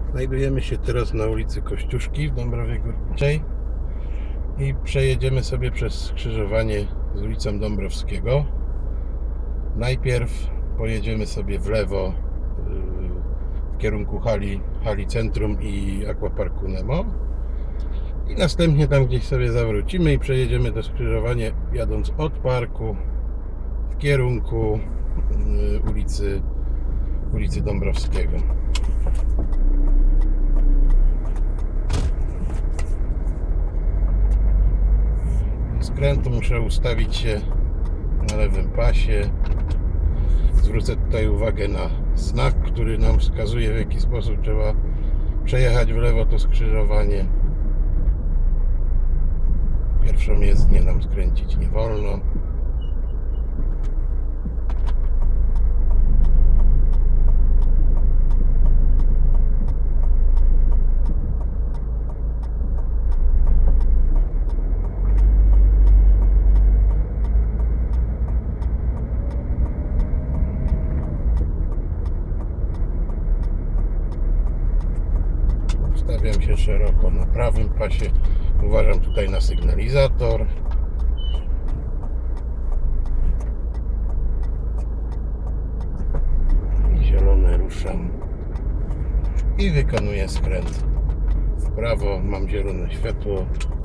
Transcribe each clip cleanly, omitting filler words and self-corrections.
Znajdujemy się teraz na ulicy Kościuszki w Dąbrowie Górniczej i przejedziemy sobie przez skrzyżowanie z ulicą Dąbrowskiego. Najpierw pojedziemy sobie w lewo w kierunku hali Centrum i Aquaparku Nemo i następnie tam gdzieś sobie zawrócimy i przejedziemy to skrzyżowanie, jadąc od parku w kierunku ulicy Dąbrowskiego. Skrętu muszę ustawić się na lewym pasie. Zwrócę tutaj uwagę na znak, który nam wskazuje, w jaki sposób trzeba przejechać w lewo to skrzyżowanie. Pierwszą jezdnię nam skręcić nie wolno. Stawiam się szeroko na prawym pasie. Uważam tutaj na sygnalizator. I zielone ruszam. I wykonuję skręt w prawo. Mam zielone światło.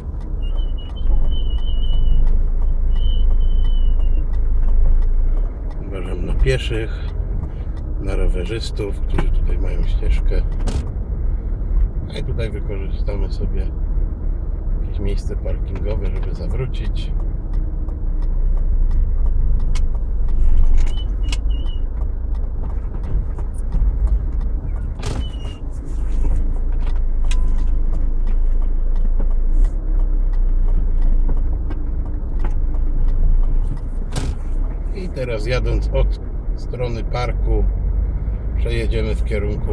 Uważam na pieszych, na rowerzystów, którzy tutaj mają ścieżkę. I tutaj wykorzystamy sobie jakieś miejsce parkingowe, żeby zawrócić. I teraz jadąc od strony parku przejedziemy w kierunku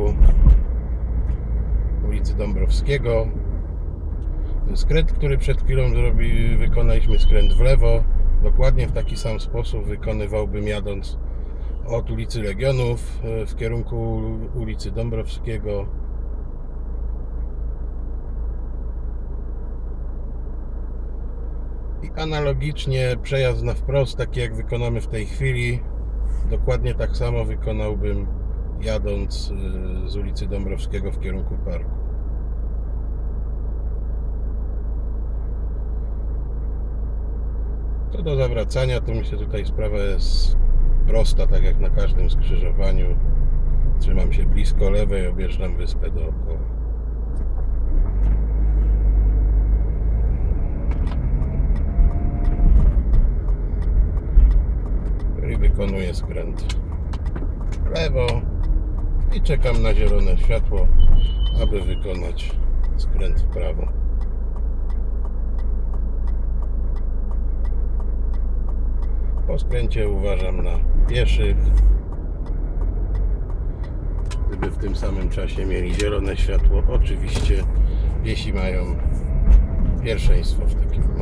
ulicy Dąbrowskiego. Skręt, który przed chwilą wykonaliśmy skręt w lewo, dokładnie w taki sam sposób wykonywałbym jadąc od ulicy Legionów w kierunku ulicy Dąbrowskiego. I analogicznie przejazd na wprost, taki jak wykonamy w tej chwili, dokładnie tak samo wykonałbym jadąc z ulicy Dąbrowskiego w kierunku parku. Co do zawracania, to myślę, że tutaj sprawa jest prosta, tak jak na każdym skrzyżowaniu. Trzymam się blisko lewej, objeżdżam wyspę dookoła. I wykonuję skręt w lewo i czekam na zielone światło, aby wykonać skręt w prawo. Po skręcie uważam na pieszych. Gdyby w tym samym czasie mieli zielone światło, oczywiście piesi mają pierwszeństwo w takim momencie.